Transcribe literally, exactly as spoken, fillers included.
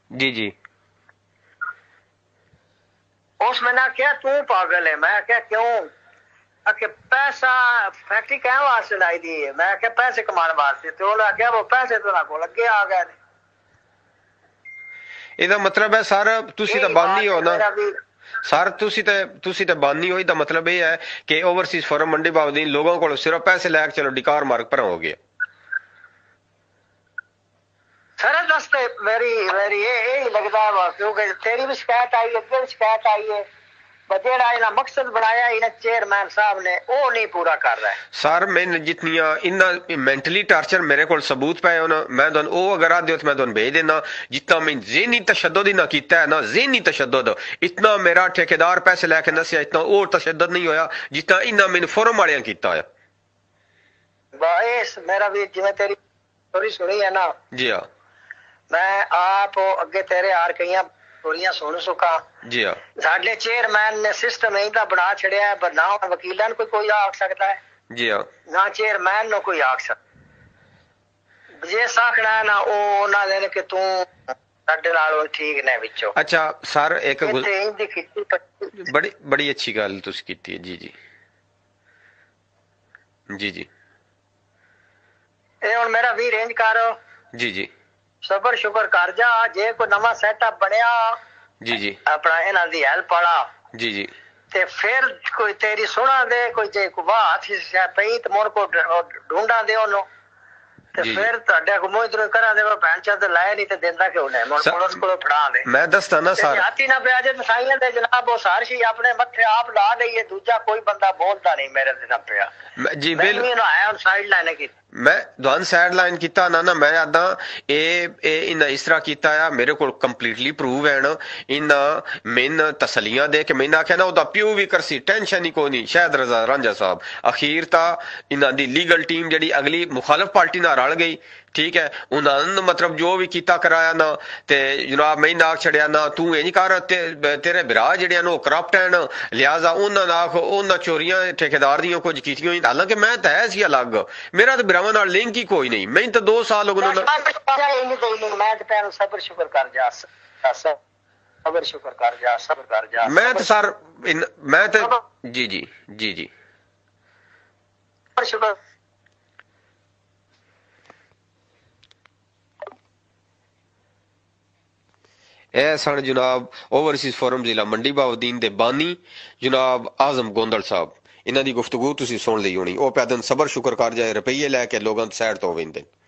जी जी। उस मैंने क्या तू पागल है, मैं क्या क्यों? आके पैसा फैक्ट्री क्या वास्ते लाई दी है, मैं क्या पैसे कमाने वास्ते, तो उन्हें क्या वो पैसे तो ना को लगे आ गए। ਇਹਦਾ ਮਤਲਬ ਹੈ ਸਰ ਤੁਸੀਂ ਤਾਂ यही ਬਾਨੀ बात ਹੋ है ਨਾ मेरा भी। ਸਰ, ਤੁਸੀਂ ਤੇ ਤੁਸੀਂ ਤੇ ਬਾਨੀ ਹੋ। ਇਹਦਾ ਮਤਲਬ ਇਹ ਹੈ ਕਿ ਓਵਰਸੀਜ਼ ਫਰਮ ਮੰਡੀ ਬਾਬਦੀਨ ਲੋਕਾਂ ਕੋਲ ਸਿਰਫ ਪੈਸੇ ਲੈ ਕੇ ਚਲੋ ਡਿਕਾਰ ਮਾਰਕ ਪਰ ਹੋ ਗਿਆ। सर दस्ते मेरी मेरी ये यही लगता है, क्योंकि तेरी भी शिकायत आई है, अगे भी शिकायत आई है, जेड़ा इन्हें मकसद बनाया इन्हें चेयरमैन साहब ने वो नहीं पूरा कर रहा है। सर मैंने जितनियां इन्ना मेंटली टार्चर मेरे को सबूत पे हो ना, मैं तुम वो अगर आदि हो तो मैं तुम भेज देना। जितना मैं ज़हनी तशद्दुद ना किया है ना, ज़हनी तशद्दुद इतना मेरा ठेकेदार पैसे लैके दसिया इतना और तशद्दुद नहीं होया जितना इन्ना मैंने फोरम वाले किया है। बस मेरा भी जिवें तेरी स्टोरी सुनी है ना, जी हाँ, मैं आप अगे तेरे हार कई स्टोरियां सुन चुका। जी हाँ, साडे चेयरमैन ने सिस्टम इंदा बना छड़िया है, पर ना वकीलां कोई कोई आख सकता है, जी हाँ, ना चेयरमैन नो कोई आख सकता। जे साखना है ना वो ना देने कि तू साडे नाल ठीक ने विचों। अच्छा सर एक गुज... इंदी खिच्ची बड़ी बड़ी अच्छी गल तुसी कीती है। जी जी जी जी। ये हुण मेरा भी रेंज करो। जी जी। सबर शुक्र कर जा, जे कोई नवा सेटअप बनया जी जी अपना इन्हां दी हेल्प वाला, जी जी, ते फिर कोई तेरी सुना दे, कोई जे कोई बात ही पई तो मोर को ढूंढा दे ओनो, ते फिर ਤੁਹਾਡੇ ਕੋ ਮੋਇਦਰੋ ਕਰਾ ਦੇ ਉਹ ਭੈਣ ਚਾ ਤੇ ਲਾਇਆ ਨਹੀਂ ਤੇ ਦਿੰਦਾ ਕਿਉਂ ਨਹੀਂ ਮੋਰ ਪੁਲਿਸ ਕੋਲ ਫੜਾ ਦੇ। ਮੈਂ ਦੱਸਦਾ ਨਾ ਸਰ, ਹਾਥੀ ਨਾ ਪਿਆ ਜੇ ਸਾਈਆਂ ਦੇ ਜਨਾਬ ਉਹ ਸਾਰਸ਼ੀ ਆਪਣੇ ਮੱਥੇ ਆਪ ਲਾ ਲਈਏ, ਦੂਜਾ ਕੋਈ ਬੰਦਾ ਬੋਲਦਾ ਨਹੀਂ ਮੇਰੇ ਤੇ ਨਾ ਪਿਆ। जी बिल मैं आया साइड लाइन की मैं दुआन साइड लाइन किया ना ना मैं आदा ए इन्हें इस तरह किया है, मेरे को कंप्लीटली प्रूव है। इन्हें मैंने तसलियां दे के मैंने आख्या ना उदा प्यू भी करसी, टेंशन ही कोई नहीं। शायद रजा रांझा साहब अखीर ता इन्हों दी लीगल टीम जी अगली मुखालफ पार्टी ना रल गई, ठीक है। उन्होंने मतलब जो भी किया कराया ना, ते जनाब मैं नाक छड़िया ना तू इंज कर, ते, तेरे बिरा जेड़े न करप्ट हैं, लिहाजा उन्होंने आख उन्होंने चोरियां ठेकेदार दियां कुछ कीतियां। हालांकि मैं तो है सी अलग, मेरा तो बिरावां नाल लिंक ही कोई नहीं। मैं तो दो साल हो गए। सबर शुक्र कर जा, सबर शुक्र कर जा, सबर कर जा। मैं तो सर मैं तो जी जी जी जी शुक्र। ए सन जनाब ओवरसीज फोरम जिला मंडी बाउद्दीन दे बानी जनाब आजम गोंदल साहब, इन्हां दी गुफ्तगू तुसीं सुन ली होनी। ओ पैदन सबर शुक्र कर जाए रुपये लैके लोगों सैड तो वेंदे।